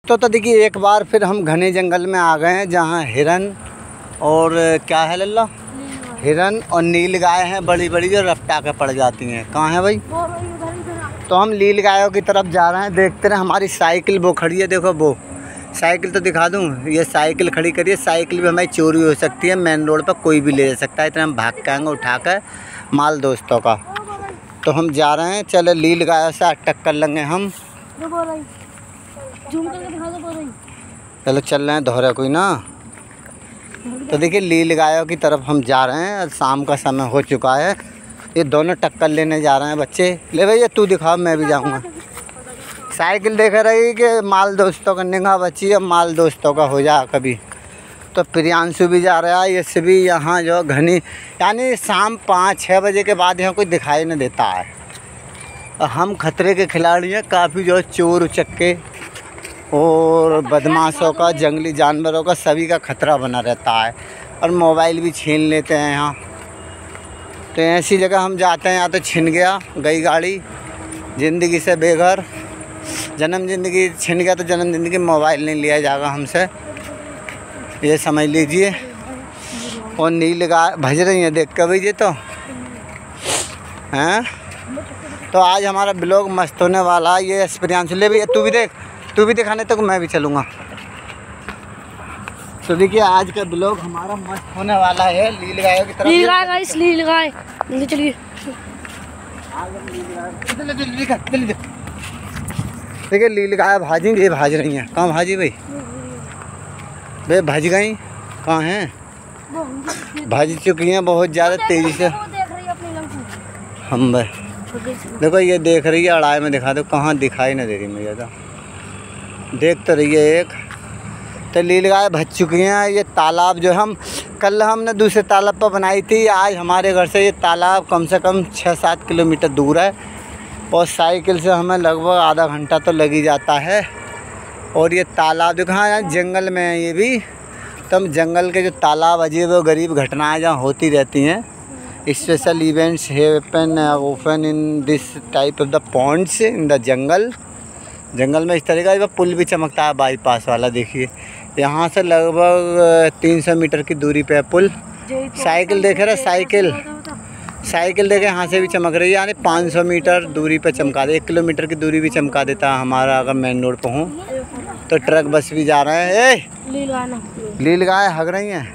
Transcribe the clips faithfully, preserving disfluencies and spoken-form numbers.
तो तो देखिए एक बार फिर हम घने जंगल में आ गए हैं जहाँ हिरन और क्या है लल्ला, हिरन और नील गाय हैं बड़ी बड़ी जो रफ्ता के पड़ जाती हैं। कहाँ है भाई? तो हम नील गायों की तरफ जा रहे हैं। देखते रहे हमारी साइकिल वो खड़ी है, देखो वो साइकिल तो दिखा दूँ। ये साइकिल खड़ी करिए, साइकिल भी हमारी चोरी हो सकती है, मेन रोड पर कोई भी ले जा सकता है। इतना हम भाग के आएँगे उठा कर माल दोस्तों का। तो हम जा रहे हैं, चलो नील गायों से टक्कर लेंगे हम। चलो चल रहे हैं दोहरा कोई ना। तो देखिए नील गायों की तरफ हम जा रहे हैं। शाम का समय हो चुका है, ये दोनों टक्कर लेने जा रहे हैं बच्चे। ले भैया तू दिखाओ, मैं भी जाऊंगा। साइकिल देख रही कि माल दोस्तों का निगाह बची है, माल दोस्तों का हो जा कभी। तो प्रियांशु भी जा रहा है, ये भी यहाँ जो घनी यानी शाम पाँच छः बजे के बाद यहाँ कोई दिखाई नहीं देता है। हम खतरे के खिलाड़ी हैं, काफ़ी जो चोर उचक्के और बदमाशों का, जंगली जानवरों का, सभी का खतरा बना रहता है और मोबाइल भी छीन लेते हैं यहाँ। तो ऐसी जगह हम जाते हैं, यहाँ तो छिन गया गई गाड़ी, ज़िंदगी से बेघर, जन्म ज़िंदगी छिन गया तो जन्म ज़िंदगी मोबाइल नहीं लिया जाएगा हमसे, ये समझ लीजिए। और नील गाय भज रही हैं देख कर भैया तो हैं। तो आज हमारा ब्लॉग मस्त होने वाला है। ये प्रियांशु ले भैया तू भी देख, तू भी दिखाने तक तो मैं भी चलूँगा। तो देखिए आज का ब्लॉग हमारा मस्त होने वाला है। नील गायों की तरफ, नील गाय गाइस, नील गाय जल्दी चलिए। देखिए नील गाय भाजी, ये भाज रही हैं। कहाँ भाजी भाई? वे भज गई, कहाँ हैं? भज चुकी हैं बहुत ज़्यादा तेज़ी से। हम भाई देखो ये देख रही है, अड़ाई में दिखा दो, कहाँ दिखाई नहीं दे रही मुझे तो। देख तो रही है एक। तो नील गाय भज चुकी हैं। ये तालाब जो हम कल हमने दूसरे तालाब पर बनाई थी, आज हमारे घर से ये तालाब कम से कम छः सात किलोमीटर दूर है और साइकिल से हमें लगभग आधा घंटा तो लग ही जाता है। और ये तालाब देखो, हाँ यहाँ जंगल में है ये भी। तो हम जंगल के जो तालाब अजीब व गरीब घटनाएँ जहाँ होती रहती हैं, special events happen open in this type of the ponds in the jungle. जंगल में इस तरह का पुल भी चमकता है बाईपास वाला, देखिए यहाँ से लगभग तीन सौ मीटर की दूरी पे है पुल। साइकिल देखे रहे, साइकिल साइकिल देखे यहाँ से भी चमक रही है, यानी पाँच सौ मीटर दूरी पे चमका दे, एक किलोमीटर की दूरी भी चमका देता है हमारा अगर मेन रोड पर हूँ। तो ट्रक बस भी जा रहे हैं। ए नील गाय हग रही हैं,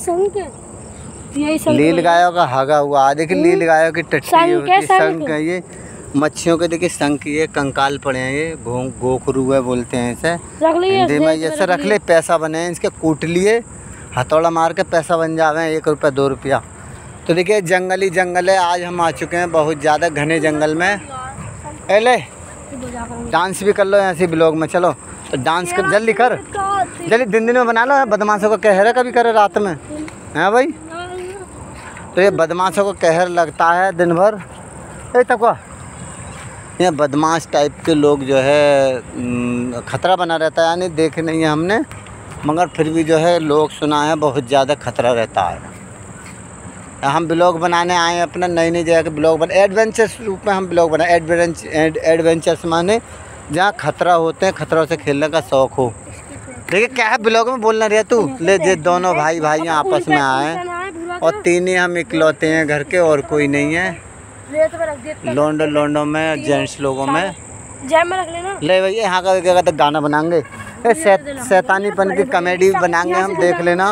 नील गायों का हगा हुआ। देखिए नील गायों की टट्टी होती, संख है ये। मच्छियों के देखिए संख, ये कंकाल पड़े हैं, ये घो गोखरू है बोलते हैं इसे हिंदी में। जैसे रख ले पैसा बने हैं इसके, कूट लिए हथौड़ा मार के पैसा बन जावे एक रुपया दो रुपया। तो देखिए जंगल ही जंगल है। आज हम आ चुके हैं बहुत ज़्यादा घने जंगल में। एले डांस भी कर लो ऐसे ब्लॉग में, चलो तो डांस कर, जल्दी कर, जल्दी दिन दिन में बना लो। बदमाशों का कहर है, कभी करे रात में हैं भाई। तो ये बदमाशों को कहर लगता है दिन भर। ए तक ये बदमाश टाइप के लोग जो है ख़तरा बना रहता है, यानी देखे नहीं है हमने, मगर फिर भी जो है लोग सुना है बहुत ज़्यादा खतरा रहता है। हम ब्लॉग बनाने आए हैं अपना, नई नई जगह के ब्लॉग बना, एडवेंचर्स रूप में हम ब्लॉग बनाए। एडवेंचर एडवेंचर्स माने जहाँ खतरा होते हैं, खतरों से खेलने का शौक़ हो। देखिए क्या है ब्लॉग में बोलना रहा तू। ले जे दोनों भाई भाई आपस में आए और तीन ही हम इकलौते हैं घर के, और कोई नहीं है। लोंडो लोंडो में जेंट्स लोगों में ले भैया यहाँ का क्या कहते गाना बनाएंगे, शैतानीपन की कॉमेडी बनाएंगे हम, देख लेना।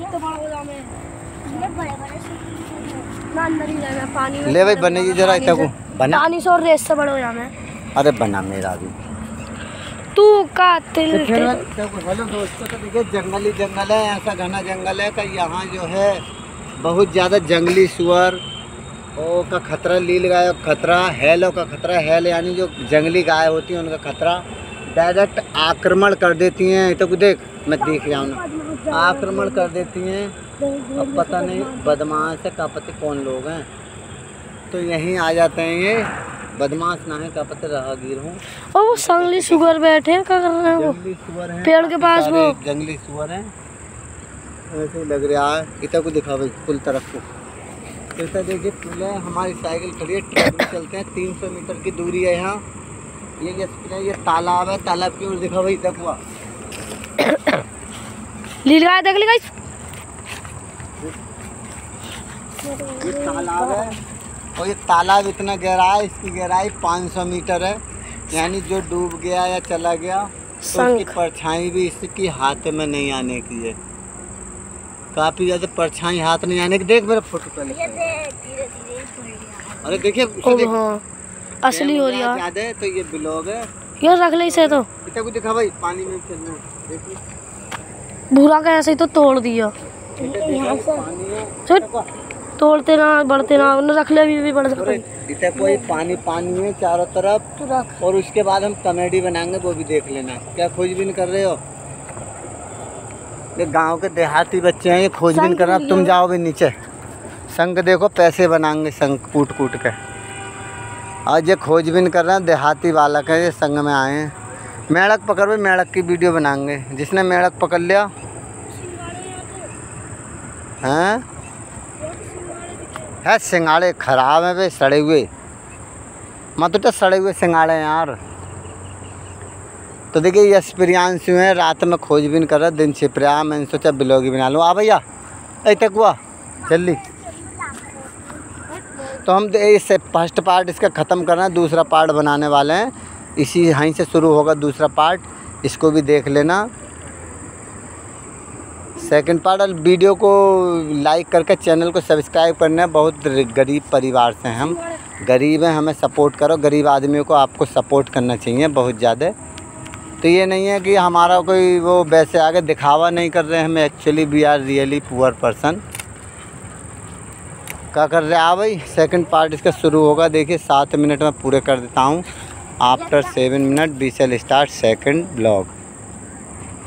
ले भाई बनेगी जरा इतना को बना, पानी से और रेस से बड़ा हो जाना। अरे बना मेरा भी तू कातिल। हेलो दोस्तों, तो देखिए जंगल ही जंगल है, ऐसा घना जंगल है कि यहाँ जो है बहुत ज़्यादा जंगली सुअर ओ का खतरा, नील गाय का खतरा, हैलों का खतरा। हैल यानी जो जंगली गाय होती है उनका खतरा, डायरेक्ट आक्रमण कर देती हैं। तो देख मैं देख रहा हूँ ना, आक्रमण कर देती हैं। अब पता नहीं बदमाश है, क्या पता कौन लोग हैं, तो यहीं आ जाते हैं ये बदमाश ना है, क्या पता राहगीर हूँ। और वो जंगली सुअर बैठे हैं, क्या कर रहे हैं वो? जंगली सुअर हैं पेड़ के पास, वो जंगली सुअर हैं, ऐसे लग रहा है। इतना को दिखा भाई पुल तरफ को, ऐसा देखिए पुल है, हमारी साइकिल खड़ी है, ट्रक भी चलते हैं। तीन सौ मीटर की दूरी है यहाँ। ये ये तालाब है, तालाब की ओर दिखा भाई तक हुआ लीलगाय देख ली गाइस। ये तालाब है और ये तालाब इतना गहरा है, इसकी गहराई पाँच सौ मीटर है। यानी जो डूब गया या चला गया तो उसकी परछाई भी इसकी हाथ में नहीं आने की है। काफ़ी ज़्यादा परछाई हाथ नहीं आने की। देख मेरा फोटो पहले। अरे देखिए हाँ, असली हो रही है ज़्यादा है तो ये ब्लॉग है यार, रख ले इसे। तो इतना कुछ दिखा भाई, पानी में चलना देखिए। भूरा का ऐसे ही तो तोड़ दिया। तोड़ते ना बढ़ते ना रख ले, अभी भी बढ़ सकते। इतना कोई पानी पानी है चारों तरफ। और उसके बाद हम कॉमेडी बनाएंगे, वो भी देख लेना। क्या खोजबीन कर रहे हो? ये गांव के देहाती बच्चे हैं, ये खोजबीन कर रहे। तुम जाओ भी नीचे। संग देखो पैसे बनाएंगे, संग कूट कूट के। आज ये खोजबीन कर रहे हैं, देहाती बालक है, ये संग में आए हैं। मेढक पकड़, मेढक की वीडियो बनाएंगे। जिसने मेढक पकड़ लिया हैं है सिंगाड़े खराब हैं भाई, सड़े हुए मत तो सड़े हुए सिंगाड़े हैं यार। तो देखिए यश प्रियांशु हैं, रात में खोजबीन कर रहा, दिन छिप रहा। मैंने सोचा ब्लॉग ही बना लूँ। आ भैया अ तक हुआ जल्दी। तो हम इससे फर्स्ट पार्ट इसका ख़त्म करना है, दूसरा पार्ट बनाने वाले हैं। इसी यहीं से शुरू होगा दूसरा पार्ट, इसको भी देख लेना। Second part. और वीडियो को लाइक करके चैनल को सब्सक्राइब करना है। बहुत गरीब परिवार से हैं हम, गरीब हैं, हमें सपोर्ट करो। गरीब आदमियों को आपको सपोर्ट करना चाहिए बहुत ज़्यादा। तो ये नहीं है कि हमारा कोई वो वैसे आगे दिखावा नहीं कर रहे हैं, हमें actually we are really poor person. क्या कर रहे हैं भाई? सेकंड पार्ट इसका शुरू होगा। देखिए सात मिनट में पूरे कर देता हूँ। After seven minute we shall start second blog.